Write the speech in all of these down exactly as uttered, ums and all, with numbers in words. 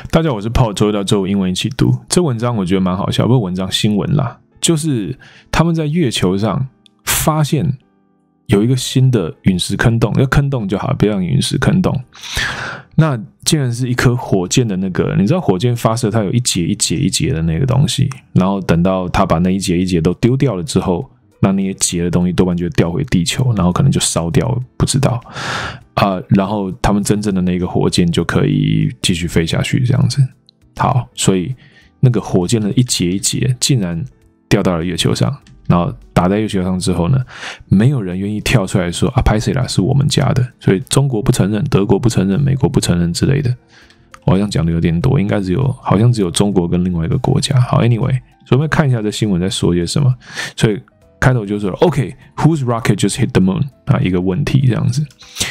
大家，我是泡周一到周五英文一起读。这文章我觉得蛮好笑，不是文章新闻啦，就是他们在月球上发现有一个新的陨石坑洞，要坑洞就好，不要让陨石坑洞。那竟然是一颗火箭的那个，你知道火箭发射它有一节一节一节的那个东西，然后等到它把那一节一节都丢掉了之后，那那些节的东西多半就会掉回地球，然后可能就烧掉，不知道啊、呃。然后他们真正的那个火箭就可以继续飞下去，这样子。好，所以那个火箭的一节一节竟然掉到了月球上，然后打在月球上之后呢，没有人愿意跳出来说啊，拍谁啦，是我们家的，所以中国不承认，德国不承认，美国不承认之类的。我好像讲的有点多，应该只有好像只有中国跟另外一个国家。好 ，anyway， 所以我们看一下这新闻在说些什么。所以开头就说 ，OK，whose、okay, rocket just hit the moon？ 啊，一个问题这样子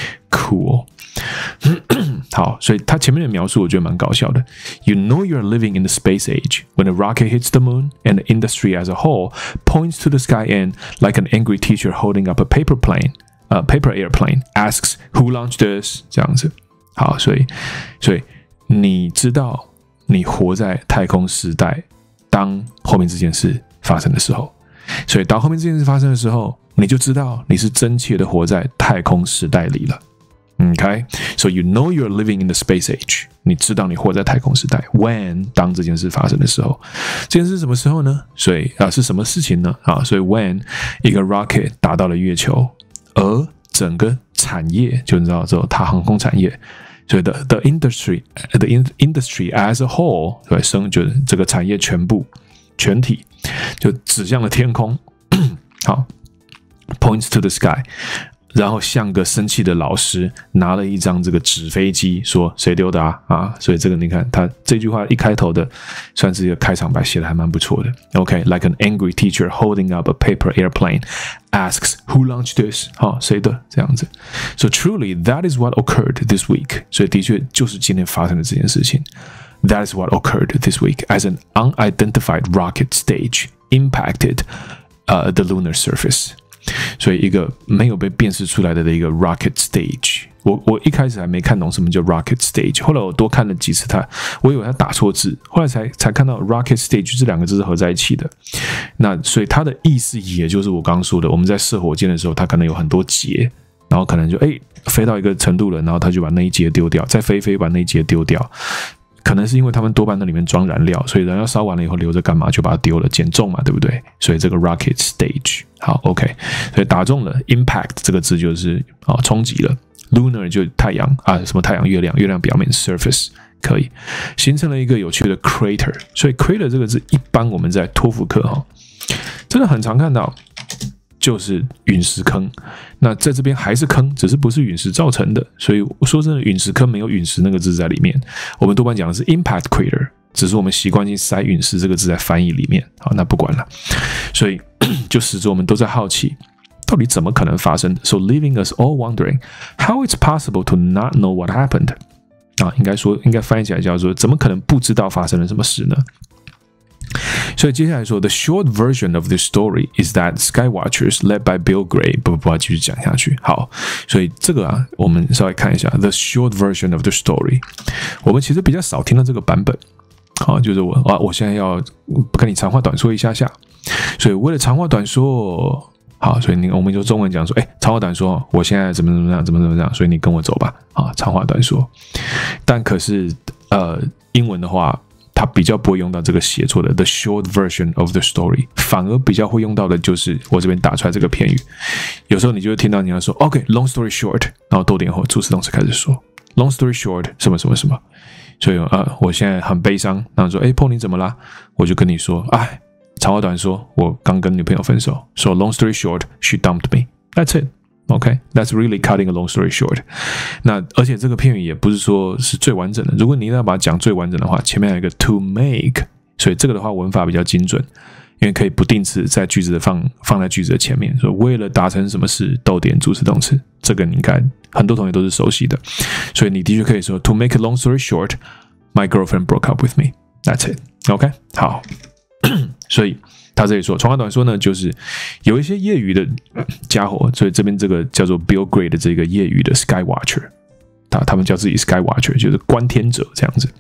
，cool。好，所以他前面的描述我觉得蛮搞笑的。You know you're living in the space age when a rocket hits the moon and the industry as a whole points to the sky and, like an angry teacher holding up a paper plane, a paper airplane, asks who launched this？ 这样子。好，所以，所以你知道你活在太空时代，当后面这件事发生的时候。所以当后面这件事发生的时候，你就知道你是真切的活在太空时代里了。Okay, so you know you're living in the space age. 你知道你活在太空时代。When 当这件事发生的时候，这件事是什么时候呢？所以啊，是什么事情呢？啊，所以 when 一个 rocket 打到了月球，而整个产业就你知道之后，它航空产业。所以 the the industry the industry as a whole， 对，生就是这个产业全部全体就指向了天空，好 ，points to the sky， 然后像个生气的老师拿了一张这个纸飞机，说谁丢的啊？啊，所以这个你看他这句话一开头的算是一个开场白，写的还蛮不错的。OK，like、okay, an angry teacher holding up a paper airplane asks who launched this？ 好，谁的这样子 ？So truly that is what occurred this week。所以的确就是今天发生的这件事情。That is what occurred this week as an unidentified rocket stage impacted、uh, the lunar surface. 所以一个没有被辨识出来的一个 rocket stage， 我我一开始还没看懂什么叫 rocket stage， 后来我多看了几次它，我以为它打错字，后来才才看到 rocket stage 这两个字是合在一起的。那所以它的意思也就是我刚刚说的，我们在射火箭的时候，它可能有很多节，然后可能就哎飞到一个程度了，然后它就把那一节丢掉，再飞飞把那一节丢掉。可能是因为他们多半那里面装燃料，所以燃料烧完了以后留着干嘛？就把它丢了，减重嘛，对不对？所以这个 rocket stage 好 ，OK， 所以打中了 impact 这个字就是啊、哦、冲击了 ，lunar 就太阳啊，什么太阳、月亮、月亮表面 surface 可以形成了一个有趣的 crater， 所以 crater 这个字一般我们在托福课哈、哦，真的很常看到。就是陨石坑，那在这边还是坑，只是不是陨石造成的，所以说真的，陨石坑没有陨石那个字在里面。我们多半讲的是 impact crater， 只是我们习惯性塞陨石这个字在翻译里面。好，那不管了，所以就使得我们都在好奇，到底怎么可能发生 ？So leaving us all wondering how it's possible to not know what happened。啊，应该说，应该翻译起来叫做怎么可能不知道发生了什么事呢？所以接下来说 ，the short version of this story is that Skywatchers led by Bill Gray， 不不不，继续讲下去。好，所以这个啊，我们稍微看一下 the short version of the story。我们其实比较少听到这个版本。好，就是我啊，我现在要跟你长话短说一下下。所以为了长话短说，好，所以你我们就中文讲说，哎，长话短说，我现在怎么怎么样，怎么怎么样，所以你跟我走吧。啊，长话短说。但可是呃，英文的话。它比较不会用到这个写作的 the short version of the story， 反而比较会用到的就是我这边打出来这个片语。有时候你就会听到你要说 OK，long、okay, story short， 然后逗点后助词动词开始说 long story short 什么什么什么。所以呃，我现在很悲伤，然后说哎 ，Paul 你怎么啦？我就跟你说，哎，长话短说，我刚跟女朋友分手。So long story short, she dumped me. That's it.Okay, that's really cutting a long story short. 那而且这个片语也不是说是最完整的。如果你一定要把它讲最完整的话，前面有一个 to make， 所以这个的话文法比较精准，因为可以不定词在句子的放放在句子的前面。所以为了达成什么事，逗点助词动词，这个你应该很多同学都是熟悉的。所以你的确可以说 to make a long story short, my girlfriend broke up with me. That's it. OK， 好，所以。他这里说，长话短说呢，就是有一些业余的家伙，所以这边这个叫做 Bill Gray 的这个业余的 Skywatcher， 他他们叫自己 Skywatcher， 就是观天者这样子。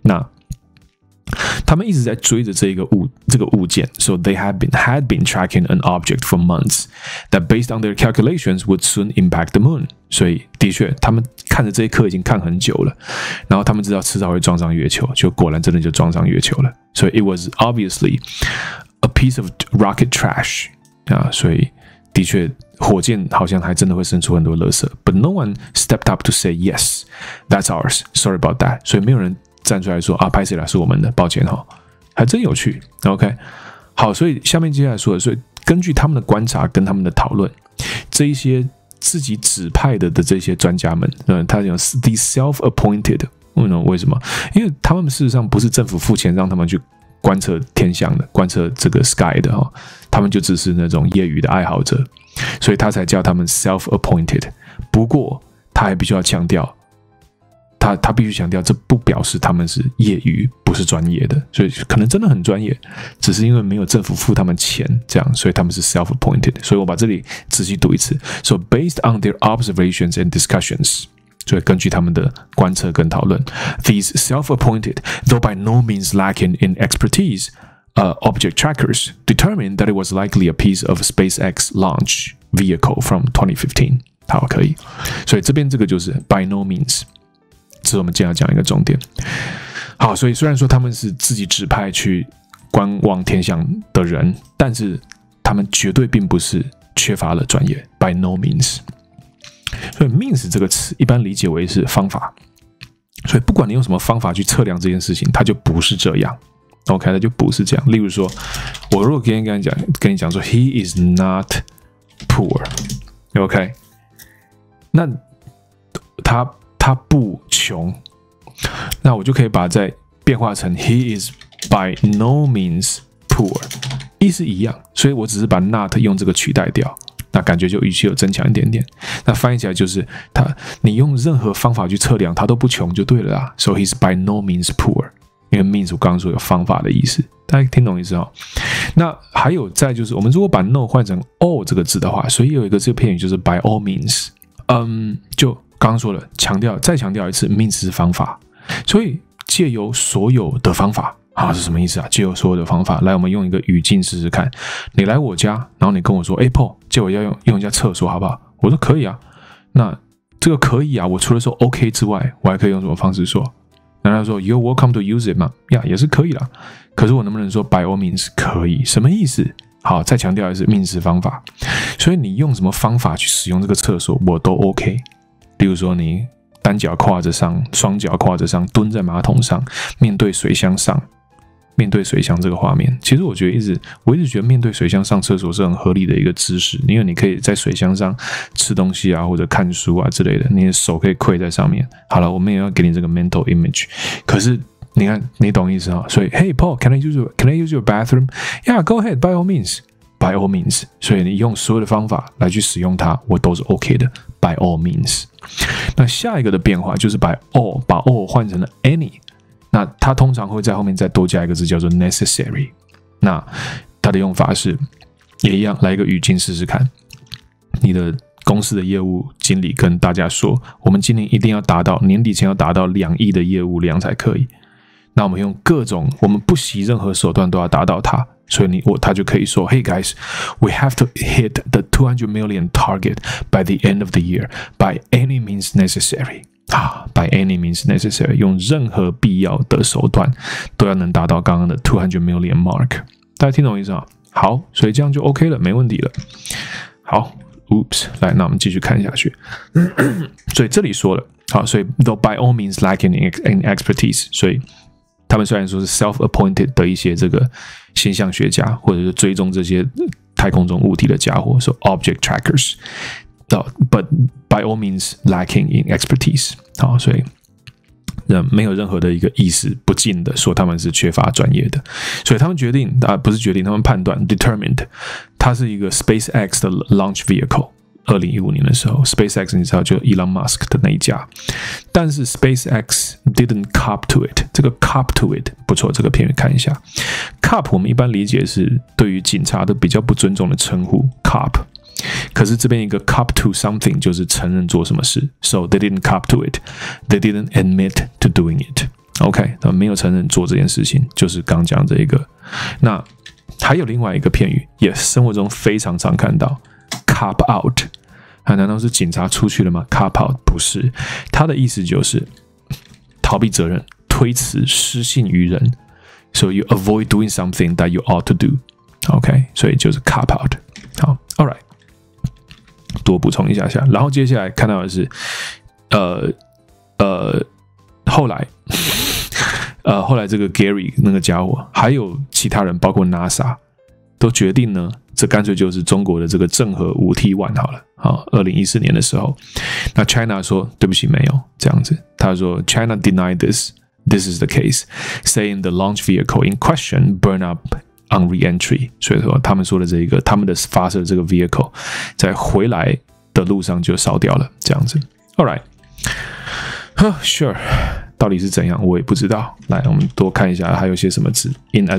那他们一直在追着这个物这个物件 ，so they had been had been tracking an object for months that, based on their calculations, would soon impact the moon. 所以的确，他们看着这一刻已经看很久了，然后他们知道迟早会撞上月球，就果然真的就撞上月球了。所以 it was obviously a piece of rocket trash 啊，所以的确，火箭好像还真的会生出很多垃圾。But no one stepped up to say yes, that's ours. Sorry about that. 所以没有人站出来说啊，拍谁啦，是我们的，抱歉哈，还真有趣。OK， 好，所以下面接下来说的，所以根据他们的观察跟他们的讨论，这一些自己指派的的这些专家们，嗯，他讲 the self-appointed， 为什么？因为他们事实上不是政府付钱让他们去观测天象的，观测这个 sky 的哈，他们就只是那种业余的爱好者，所以他才叫他们 self-appointed。不过他还必须要强调。他他必须强调，这不表示他们是业余，不是专业的，所以可能真的很专业，只是因为没有政府付他们钱，这样，所以他们是 self-appointed。所以我把这里仔细读一次。So based on their observations and discussions， 所以根据他们的观测跟讨论 ，these self-appointed, though by no means lacking in expertise, uh, object trackers determined that it was likely a piece of SpaceX launch vehicle from twenty fifteen。好，可以。所以这边这个就是 by no means。这是我们今天要讲一个重点。好，所以虽然说他们是自己指派去观望天象的人，但是他们绝对并不是缺乏了专业 ，by no means。所以 means 这个词一般理解为是方法，所以不管你用什么方法去测量这件事情，它就不是这样。OK， 它就不是这样。例如说，我如果今天跟你讲，跟你讲说 ，he is not poor，OK， 那他。他不穷，那我就可以把它再变化成 he is by no means poor， 意思一样，所以我只是把 not 用这个取代掉，那感觉就语气有增强一点点。那翻译起来就是他，你用任何方法去测量，他都不穷就对了啦。So he's by no means poor， 因为 means 我刚刚说有方法的意思，大家听懂意思哦？那还有再就是，我们如果把 no 换成 all 这个字的话，所以有一个这个片语就是 by all means， 嗯，就。刚刚说了，强调再强调一次 ，means 是方法，所以借由所有的方法啊，是什么意思啊？借由所有的方法，来，我们用一个语境试试看。你来我家，然后你跟我说，哎 ，Paul， 借我要用用一下厕所好不好？我说可以啊。那这个可以啊，我除了说 OK 之外，我还可以用什么方式说？难道说 You're welcome to use it 吗？呀，也是可以啦。可是我能不能说 by all means 可以？什么意思？好，再强调一次 ，means 是方法，所以你用什么方法去使用这个厕所，我都 OK。例如说，你单脚跨着上，双脚跨着上，蹲在马桶上，面对水箱上，面对水箱这个画面，其实我觉得一直，我一直觉得面对水箱上厕所是很合理的一个姿势，因为你可以在水箱上吃东西啊，或者看书啊之类的，你的手可以跪在上面。好了，我们也要给你这个 mental image， 可是你看，你懂意思啊？所以 ，Hey Paul，can I use your can I use your bathroom? Yeah, go ahead, by all means. By all means， 所以你用所有的方法来去使用它，我都是 OK 的。By all means， 那下一个的变化就是把 all 把 all 换成了 any， 那它通常会在后面再多加一个字叫做 necessary。那它的用法是也一样，来一个语境试试看。你的公司的业务经理跟大家说，我们今年一定要达到年底前要达到两亿的业务量才可以。那我们用各种，我们不惜任何手段都要达到它。所以你我他就可以说 ，Hey guys, we have to hit the two hundred million target by the end of the year by any means necessary. 啊 ，by any means necessary， 用任何必要的手段都要能达到刚刚的two hundred million mark。大家听懂意思啊？好，所以这样就 OK 了，没问题了。好 ，Oops， 来，那我们继续看下去。所以这里说了，好，所以 though by all means lacking in expertise， 所以。他们虽然说是 self-appointed 的一些这个现象学家，或者是追踪这些太空中物体的家伙，说 object trackers， but by all means lacking in expertise。好，所以没有任何的一个意思不尽的说他们是缺乏专业的，所以他们决定啊，不是决定，他们判断 determined， 它是一个 SpaceX 的 launch vehicle。二零一五年的时候 ，SpaceX 你知道就 Elon Musk 的那一家，但是 SpaceX didn't cop to it。这个 cop to it 不错，这个片语看一下。cop 我们一般理解是对于警察的比较不尊重的称呼 ，cop。可是这边一个 cop to something 就是承认做什么事 ，so they didn't cop to it, they didn't admit to doing it。 OK， 他们没有承认做这件事情，就是刚讲这一个。那还有另外一个片语，也生活中非常常看到 ，cop out。啊，难道是警察出去了吗 ？cop out 不是，它的意思就是逃避责任、推辞、失信于人。So you avoid doing something that you ought to do. OK， 所以就是 cop out。好 ，All right， 多补充一下下。然后接下来看到的是，呃呃，后来。呃，后来这个 Gary 那个家伙，还有其他人，包括 NASA， 都决定呢，这干脆就是中国的这个正和五 T 一好了。好，二零一四年的时候，那 China 说对不起，没有这样子。他说 China denied this, this is the case, saying the launch vehicle in question burned up on re-entry。所以说他们说的这个，他们的发射这个 vehicle 在回来的路上就烧掉了，这样子。All right， huh, sure。到底是怎样，我也不知道。来，我们多看一下，还有些什么字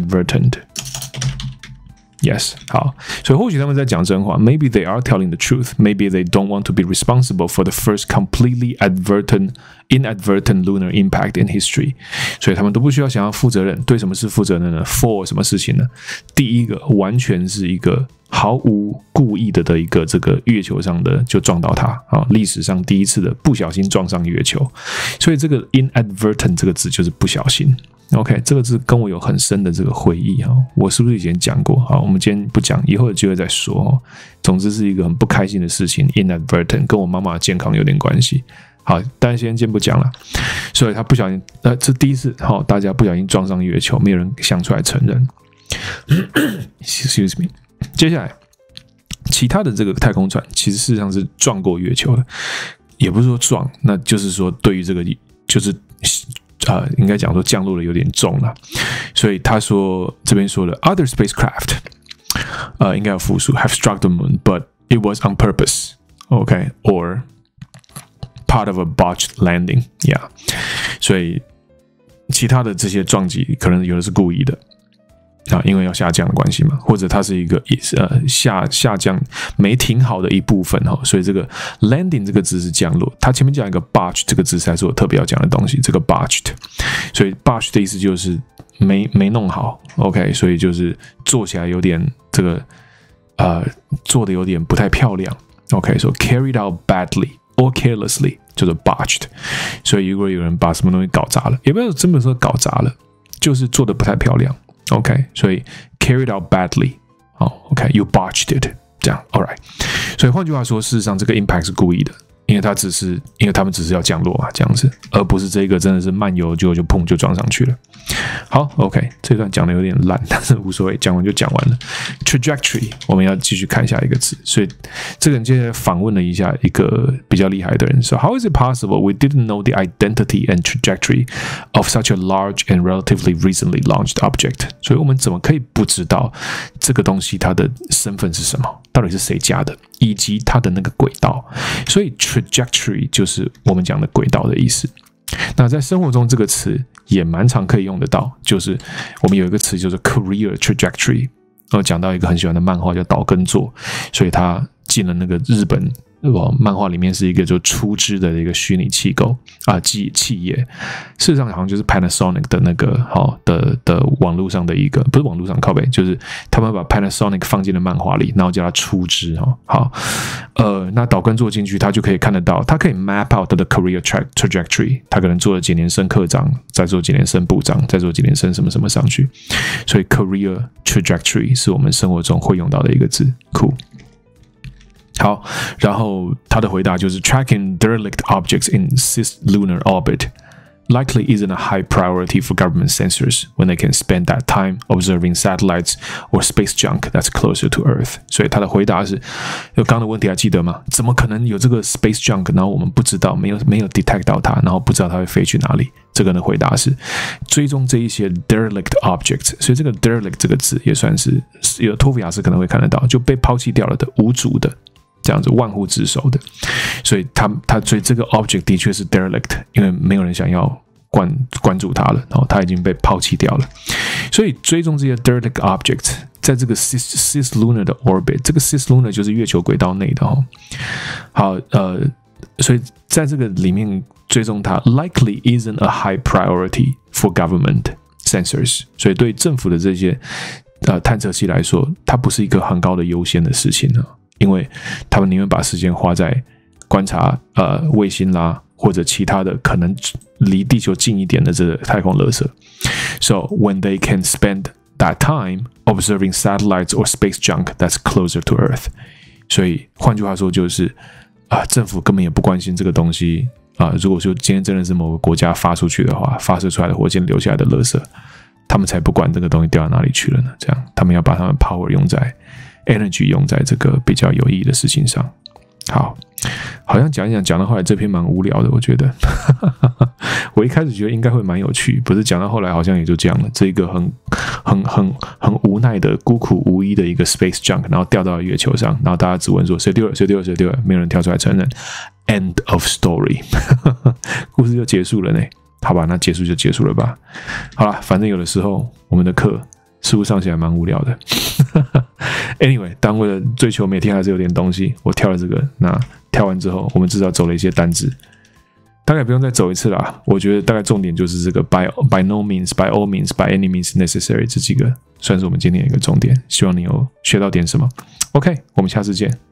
？Inadvertent。Yes， 好，所以或许他们在讲真话。Maybe they are telling the truth. Maybe they don't want to be responsible for the first completely advertent, inadvertent lunar impact in history. 所以他们都不需要想要负责任。对什么是负责任呢 ？For 什么事情呢？第一个，完全是一个毫无故意的的一个这个月球上的就撞到它啊，历史上第一次的不小心撞上月球。所以这个 inadvertent 这个字就是不小心。OK， 这个字跟我有很深的这个回忆哈，我是不是以前讲过？好，我们今天不讲，以后有机会再说哦。总之是一个很不开心的事情 ，inadvertent 跟我妈妈的健康有点关系。好，但是先先不讲了。所以他不小心，呃，这第一次好，大家不小心撞上月球，没有人想出来承认。Excuse me。接下来，其他的这个太空船其实事实上是撞过月球的，也不是说撞，那就是说对于这个就是。呃，应该讲说降落的有点重了，所以他说这边说了 ，other spacecraft， 呃，应该有复数 ，have struck the moon, but it was on purpose, OK, or part of a botched landing, yeah。所以其他的这些撞击可能有的是故意的。啊，因为要下降的关系嘛，或者它是一个呃下下降没停好的一部分哈，所以这个 landing 这个字是降落，它前面讲一个 botched 这个字才是我特别要讲的东西，这个 botched， 所以 botched 的意思就是没没弄好 ，OK， 所以就是做起来有点这个呃做的有点不太漂亮 ，OK， 所以 carried out badly or carelessly 就是 botched， 所以如果有人把什么东西搞砸了，也不要真的说搞砸了，就是做的不太漂亮。OK， 所以 carried out badly， 好 ，OK，you botched it， 这样 ，All right。所以换句话说，事实上这个 impact 是故意的，因为它只是因为他们只是要降落嘛，这样子，而不是这个真的是漫游就就砰就撞上去了。好 ，OK， 这段讲的有点烂，但是无所谓，讲完就讲完了。Trajectory， 我们要继续看下一个字，所以这个人接下来访问了一下一个比较厉害的人，说 How is it possible we didn't know the identity and trajectory of such a large and relatively recently launched object？ 所以我们怎么可以不知道这个东西它的身份是什么？到底是谁家的，以及它的那个轨道？所以 trajectory 就是我们讲的轨道的意思。那在生活中这个词也蛮常可以用得到，就是我们有一个词就是 career trajectory， 我讲到一个很喜欢的漫画叫岛根作，所以他进了那个日本漫画里面是一个就出资的一个虚拟机构啊企企业，事实上好像就是 Panasonic 的那个好、哦、的的网络上的一个不是网络上靠北，就是他们把 Panasonic 放进了漫画里，然后叫它出资哦。好，呃，那岛根做进去，他就可以看得到，他可以 map out 他的 career trajectory， 他可能做了几年升科长，再做几年升部长，再做几年升什么什么上去，所以 career trajectory 是我们生活中会用到的一个字，酷。好，然后他的回答就是 tracking derelict objects in cislunar orbit likely isn't a high priority for government censors when they can spend that time observing satellites or space junk that's closer to Earth。所以他的回答是，有刚刚的问题还记得吗？怎么可能有这个 space junk， 然后我们不知道，没有没有 detect 到它，然后不知道它会飞去哪里？这个的回答是追踪这一些 derelict objects， 所以这个 derelict 这个字也算是有托福雅思可能会看得到，就被抛弃掉了的、无主的。这样子万户之首的，所以他他所以这个 object 的确是 derelict， 因为没有人想要关关注它了，然后它已经被抛弃掉了。所以追踪这些 derelict objects， 在这个 cis cislunar 的 orbit， 这个 cislunar 就是月球轨道内的哦。好，呃，所以在这个里面追踪它 likely isn't a high priority for government sensors， 所以对政府的这些呃探测器来说，它不是一个很高的优先的事情呢，因为他们宁愿把时间花在观察呃卫星啦，或者其他的可能离地球近一点的这个太空垃圾。So when they can spend that time observing satellites or space junk that's closer to Earth， 所以换句话说就是啊、呃，政府根本也不关心这个东西啊、呃。如果说今天真的是某个国家发出去的话，发射出来的火箭留下来的垃圾，他们才不管这个东西掉到哪里去了呢。这样，他们要把他们 power 用在 energy 用在这个比较有意义的事情上。好，好像讲一讲讲到后来这篇蛮无聊的，我觉得。我一开始觉得应该会蛮有趣，不是讲到后来好像也就这样了。这一个很、很、很、很无奈的、孤苦无依的一个 space junk， 然后掉到月球上，然后大家只问说谁丢了、谁丢了、谁丢了，没有人跳出来承认。End of story， 故事就结束了呢。好吧，那结束就结束了吧。好啦，反正有的时候我们的课似乎上起来蛮无聊的。Anyway， 当为了追求每天还是有点东西，我跳了这个。那跳完之后，我们至少走了一些单字，大概不用再走一次啦。我觉得大概重点就是这个 by by no means, by all means, by any means necessary 这几个，算是我们今天的一个重点。希望你有学到点什么。OK， 我们下次见。